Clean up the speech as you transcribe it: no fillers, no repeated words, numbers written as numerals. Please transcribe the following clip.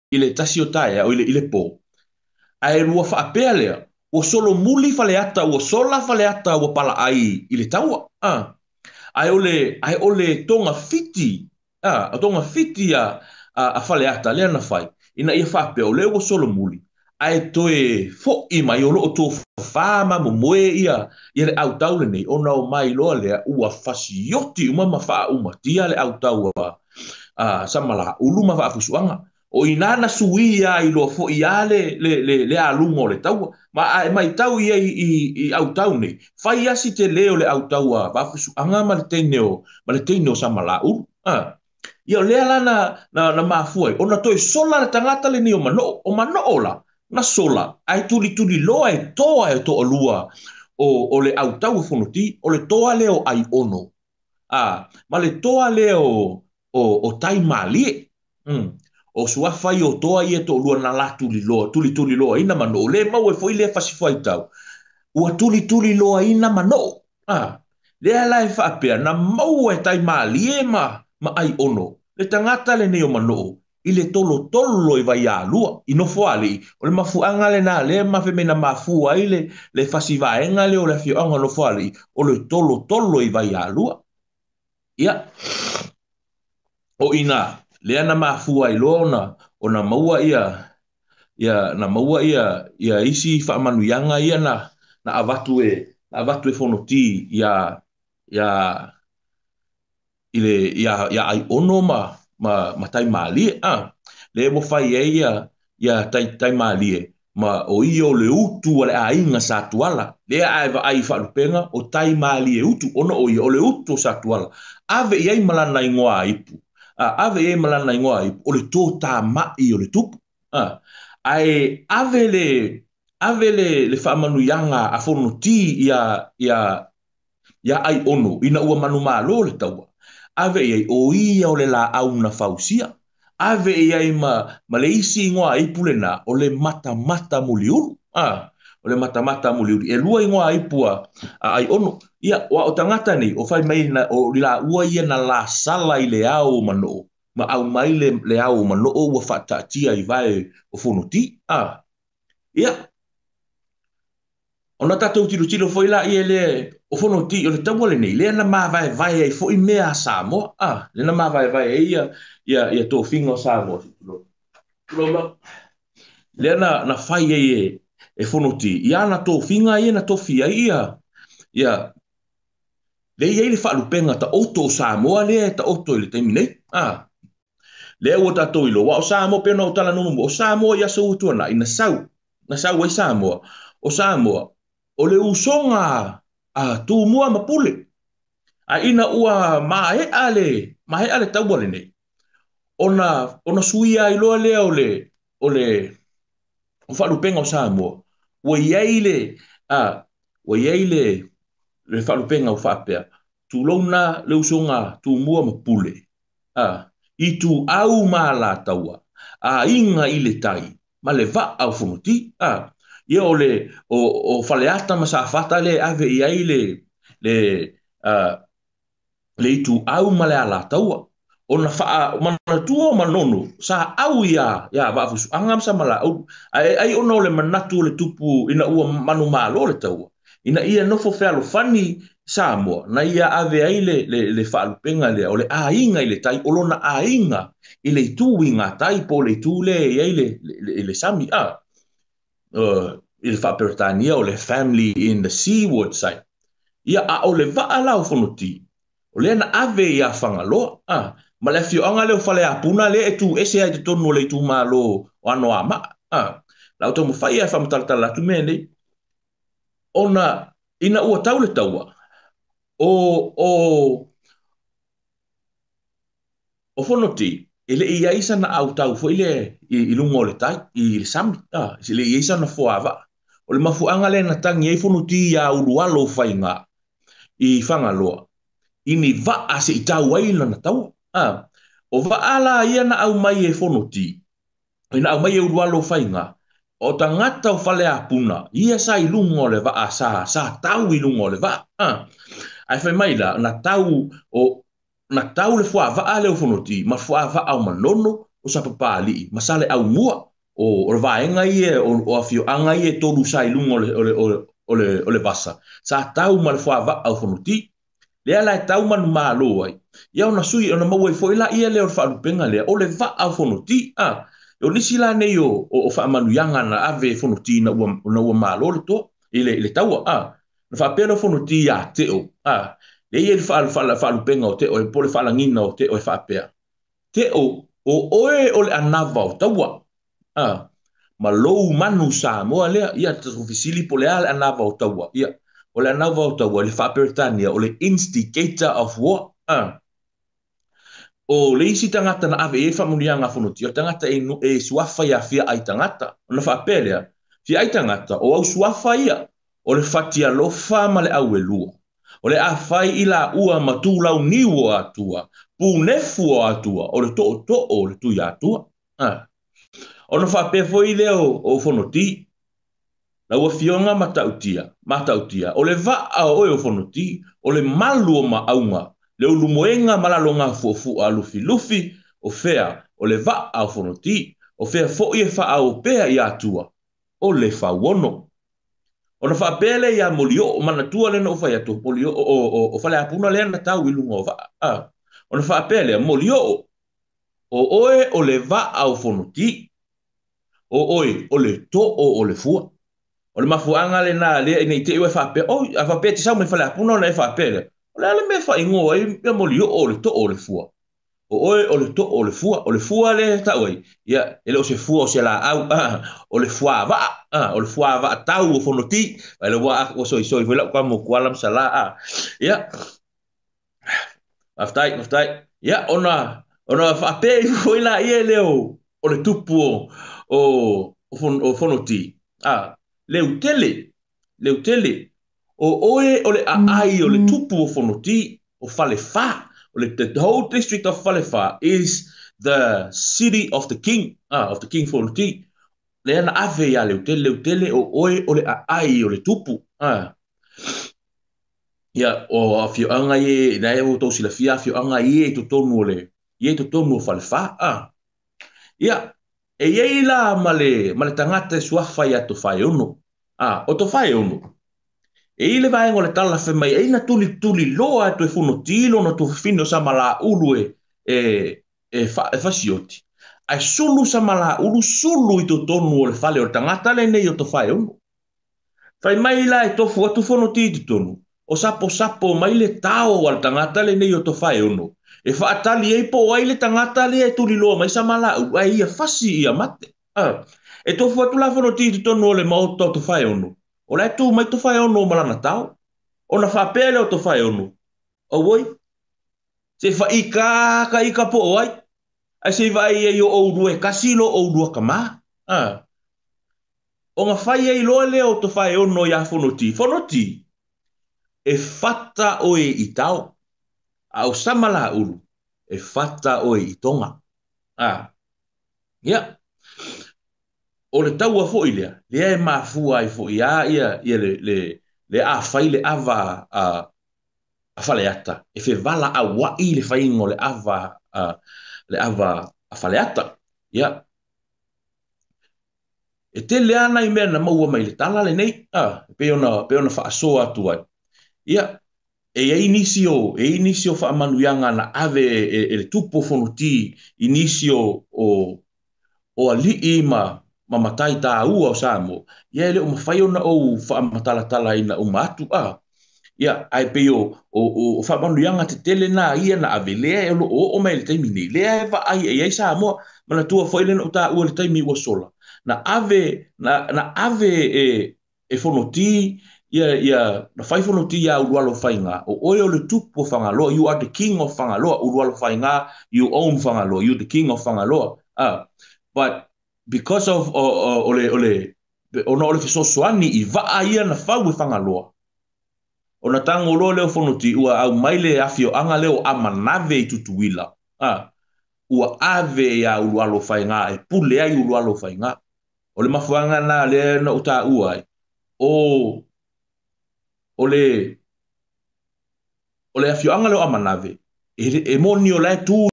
ile tasi o tae o ile po. Ai rua whaapea lea. Ua solo muli fale ata, ua sola fale ata, ua pala ai ile taua. Ai ole tonga fiti. Tonga fiti a fale ata lea na fai. Ina ia whaapea o lea ua solo muli. Ai toe fo i mai o loo tō whaama mo moe ia le au tau le nei. Ona o mai loa lea ua fasioti umama wha uma tia le au tau samala uluma wha afusuanga. O inana suia i lo fo ia le alunga o le tau. Mai tau ia i au tau nei. Whai asi te leo le au tau wha afusuanga ma le teine o samala ulu. Ia lea lana na mafuai. Ona toi sola le tangata le ni o mano la. Na sola, ai tuli loa e toa e toa lua o le au tau whanoti, o le toa leo ai ono. Ma le toa leo o tai malie. O suafai o toa i e toa lua na la tuli loa, ina mano. Le mau e foi le fasifai tau. Ua tuli loa ina mano. Lea la e whaapea, na mau e tai malie ma ai ono. Le tangata le neo mano. I le tolo i vai a lua, i no foali, o le mafuanga le na le mafe me na mafua i le fasivaenga le o le fioanga no foali, o le tolo i vai a lua. Ia, o ina, le ana mafua i lona, o na maua na maua ia isi whaamanuianga ia na avatu e fonoti ia ai ono ma tai malie le mo fai ia tai malie ma o io le utu le ainga sa tuala le ai fa lupenga o tai malie utu ono o io le utu sa tuala ave ia malana ingoa ipu ave ia malana ingoa ipu o le tota mai o le tupu ai ave le fa manu yanga a fonoti ia ai ono ina ua manu malo le taua ave ia o ia o le la au na fausia. Ave ia ma le isi ingoa ipu le na o le mata muliuru. O le mata muliuru. E lua ingoa ipua ai ono. Ia wa o tangata ni o fai mai na o la ua ia na la sala i le au mano. Ma au mai le au mano o ua fata tia i vai o fonoti. Ia. Ona tatou tilo foi la ia le o fonoti o le taua le nei le na mavae vai ai foi mea Samoa le na mavae vai ia to fingo Samoa le na fai e fonoti ia na to finga ia na to fia ia le ia le falupenga ta oto Samoa le ta oto le temine le o tatou ilo wa o Samoa pe no tala no o Samoa ia so tu na ina sau ai Samoa o Samoa o le usonga tu mua mapule. Ina ua mae ale tau le nei. Ona suia i loa lea o le whalupenga o Samoa. Ua iei le whalupenga o whapea. Tu launa le usonga tu mua mapule. I tu au maa la taua. Inga i le tai. Ma le va au whamuti. Ia o faleata ma sa fata le ave iai le itu au ma le ala taua. Ona faa manatua manono sa au ia wa fusu angam sa mala au ai ona o le manatu le tupu ina ua manu malo le taua. Ina ia nofo fealo fani Samoa na ia ave ai le whaalupenga lea o le ainga i le tai olona ainga i le tu inga tai po le tu le iai le sami il whaperetania o le family in the seaward side. Ia o le vaa lau whanoti. O le ana ave ia whangaloa. Ma le fio anga leo whale apuna le e tu ese ai te tonu le tu malo o ano ama. Lau tau mwhai ai whamatalatala tu mene. Ona ina ua tau le taua. O whanoti. Ele ia isa na au tau fo ile i lungo le tai. I le sami. Ele ia isa na foava. O le mafuanga le na tangi e whanuti ia urualo whainga i whangaloa. Ini vaa se i tau aila na tau. O vaa la ia na au mai e whanuti. Ina au mai e urualo whainga. O ta ngata o whale apuna. Ia sa i lungo le vaa sa tau i lungo le vaa. Ai whai mai la na tau le fua vaa le o whanuti. Ma fua vaa o manono. o sa papali masale au mua o le vaenga ie o afio anga ie tolu sai lungo ole vasa sa tau mal fa va au fonuti le ala tau man malo ai ia ona sui ona mau foi la ia le o fa penga le o le va au fonuti o nisi la nei o fa manu yanga na ave fonuti na ua malo le to ile tau na fa pelo fonuti ya te o le ia fa penga o te o pole fa langina o te o fa pe te o oe o le anava o taua ma lou manu Samoa lea ia te ofisili po le ale anava o taua ia o le anava o taua le whaperetania o le instigator of war o le isi tangata na ave e whamunianga whanuti o tangata e suafa ia fia ai tangata o na whapelea fia ai tangata o au suafa ia o le whatia lofa ma le au e lua o le awhai i la ua ma tūlau niwo atua punefu o atua o le to o le tui atua ona whape foi leo o whanoti na ua fionga matautia o le vaa o e o whanoti o le malu o maaunga le ulumoenga malalonga fuafu a lufi o fea o le vaa o whanoti o fea fo i e wha o pea i atua o le whawono ona whapele ia molio o manatua le no whai atu molio o whale apuna le na tau ilunga o vaa ona whapele molio o oe o le vaa o whanoti o oi o le to o le fua o le mafuanga le na le nei te ue fape o a fape te sau me fale apuna na e fape le o le ale me fa ingo ai me molio o le to o le fua o oi o le to o le fua le ta oi ia ele o se fua o se la au o le fua va tau o fonoti le wa o soi vela kwa mo kwa lam sala ia aftai ia ona fape foi la ia leo o le tupu o fonoti leutele o oe o le ai o le tupu o fonoti o falefa o le the whole district of falefa is the city of the king fonoti le ana ave ya leutele o oe o le ai o le tupu ia o afio anga ye na e o to sila fia afio anga ye to tonu le ye to tonu falefa ia e iei la male tangata suafa ia to fai ono o to fai ono e ile vai ngole tala fe mai e na tuli loa to e funo tilo no to fino sa mala ulu e fasioti ai sulu sa mala ulu sulu i to tonu o le fale o tangata le nei o to fai ono fai mai la e tofu atu funo ti tonu o sapo mai le tao al tangata le nei o to fai ono e faatali e po ai le tangata le e tuli loa mai sa mala ai ia fasi ia mate e tofu atu la funo ti tonu o le mau to fai ono o le tu mai to fai ono malana tau o na whapele o to fai ono o woi se fa ika po ai ai se vai e o ouru e kasilo ouru ka ma o nga fai e loa le o to fai ono ia fonoti e fata o e i tau au samala ulu e fata o e i tonga ia o le taua fo ilea le e mafua ai fo ia le a fai le ava a faleata e fe vala a wai le fai ngo le ava a faleata ia e te le ana i mea na maua mai le tala le nei pe ona fa asoa atu ai ia e inisio fa manuianga na ave le tupo fonoti inisio o ali ma matai ta ua o Samoa ia le o mafai ona o fa matala ina o matu ia ai pe o fa manuianga te tele na ia na ave le o mai le taimi nei le e va ai Samoa mana tua foi le no ta ua le taimi ua sola na ave e fonoti ia na fai fonoti ia urualo fainga o oe o le tupu fangaloa you are the king of fangaloa urualo fainga you own fangaloa you the king of fangaloa but because of ona ole fesosoani i vaa ia na fau e fangaloa ona tango lo leo fonoti ua au maile afio anga leo amanave i tutuila ua ave ia urualo fainga e pule ai urualo fainga o le mafuanga na le na uta uai o le afio anga leo amanave e moni o lai tu